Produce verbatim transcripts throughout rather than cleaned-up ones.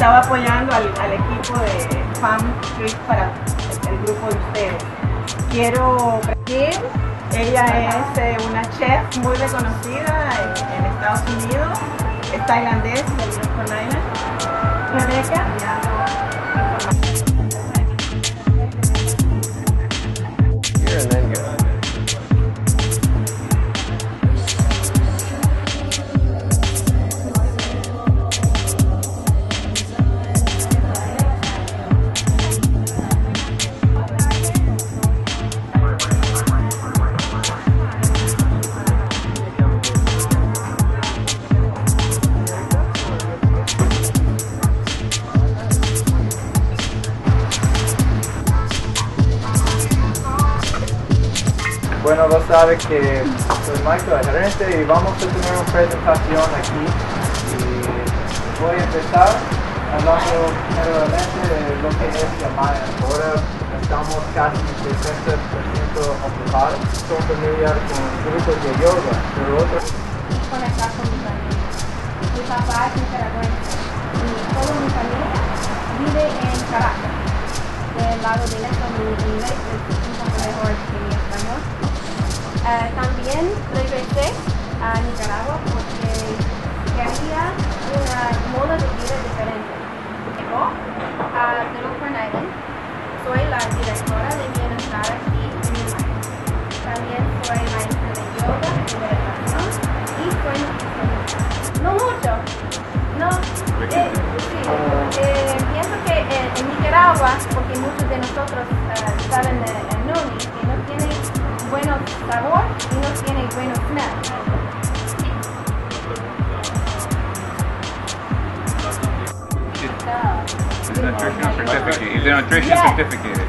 estaba apoyando al, al equipo de Fam Street para el, el grupo de ustedes. Quiero decir, ella es eh, una chef muy reconocida en, en Estados Unidos, es tailandés de Little Island. Rebeca. Here and then go. Bueno, vos sabes que soy Michael, el gerente, y vamos a tener una presentación aquí. Y voy a empezar hablando generalmente de lo que es Yamaya. Ahora estamos casi sesenta por ciento ocupados. Son familiares con grupos de yoga, pero otros... Conectar con mi familia. Mi papá es nicaragüense y toda mi familia vive en Caracas. Del lado derecho mi inglés es un poco mejor que mi español. Uh, también regresé a Nicaragua porque quería una moda de vida diferente. Llegó a Little Island. Soy la directora de bienestar aquí en mi país. También soy maestra de yoga y meditación y soy nutricionista. No mucho, no. Eh, sí, eh, pienso que en, en Nicaragua, porque muchos de nosotros uh, saben el, el noni, que no tiene bueno sabor y no tiene buenos snacks. It's a nutritional certificate. It's a nutrition Yes. certificate.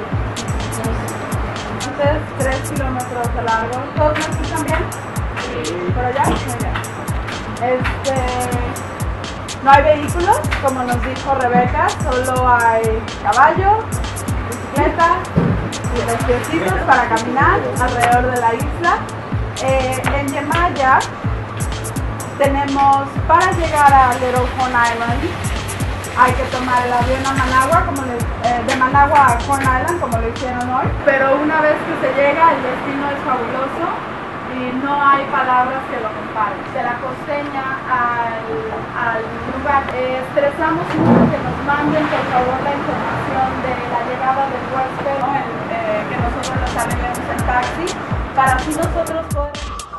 Entonces, tres kilómetros de largo. ¿Todos me escuchan bien? Sí. ¿Por allá? Muy bien. Este, no hay vehículos, como nos dijo Rebeca, solo hay caballo, bicicleta y los piecitos para caminar alrededor de la isla. Eh, en Yamaya tenemos, para llegar a Little Corn Island, hay que tomar el avión a Managua, como le, eh, de Managua a Corn Island, como lo hicieron hoy. Pero una vez que se llega, el destino es fabuloso y no hay palabras que lo comparen. De la costeña al, al lugar, eh, estresamos mucho que nos manden por favor la información de la llegada del huésped, ¿no? el, eh, que nosotros los arreglemos en taxi, para así nosotros poder...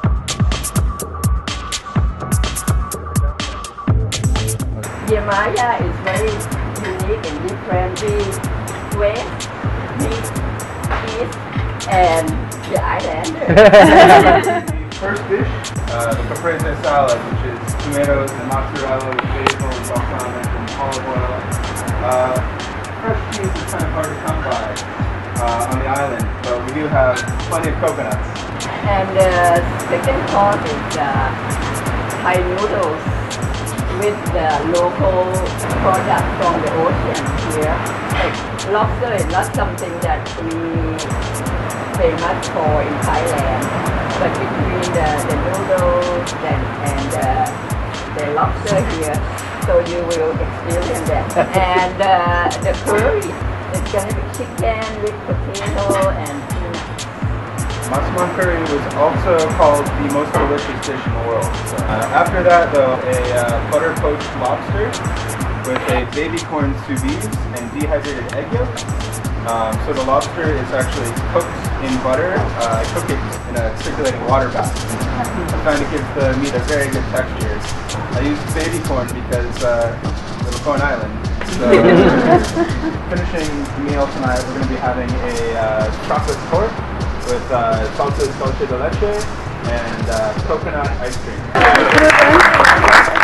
Yamaya is very unique and different. We west, east, east, and the island. First dish, uh, the caprese salad, which is tomatoes and mozzarella with basil and balsamic and olive oil. Uh, fresh cheese is kind of hard to come by uh, on the island, but we do have plenty of coconuts. And the second course is uh, Thai noodles with the local product from the ocean here. Like lobster is not something that we famous for in Thailand, but between the, the noodles and, and uh, the lobster here, so you will experience that. And uh, the curry is going to be chicken with potato and peanuts. Massaman curry was also called the most delicious dish in the world. So, uh, after that, though, a uh, butter poached lobster with a baby corn sous vide and dehydrated egg yolk. Um, so the lobster is actually cooked in butter. Uh, I cook it in a circulating water bath. I find it gives the meat a very good texture. I use baby corn because uh, Little Corn Island. So finishing the meal tonight, we're going to be having a uh, chocolate torte with uh, salsa dulce de leche and uh, coconut ice cream.